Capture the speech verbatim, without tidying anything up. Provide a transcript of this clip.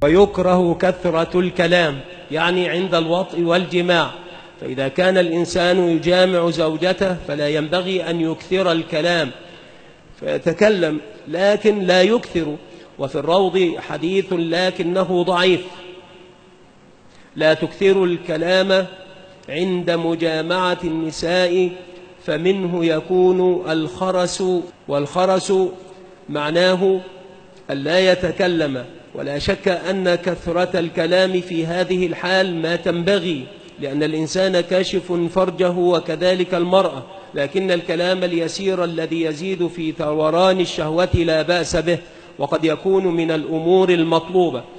ويكره كثرة الكلام يعني عند الوطء والجماع. فإذا كان الإنسان يجامع زوجته فلا ينبغي أن يكثر الكلام، فيتكلم لكن لا يكثر. وفي الروض حديث لكنه ضعيف: لا تكثر الكلام عند مجامعة النساء فمنه يكون الخرس. والخرس معناه ألا يتكلم. ولا شك أن كثرة الكلام في هذه الحال ما تنبغي، لأن الإنسان كاشف فرجه وكذلك المرأة، لكن الكلام اليسير الذي يزيد في ثوران الشهوة لا بأس به، وقد يكون من الأمور المطلوبة.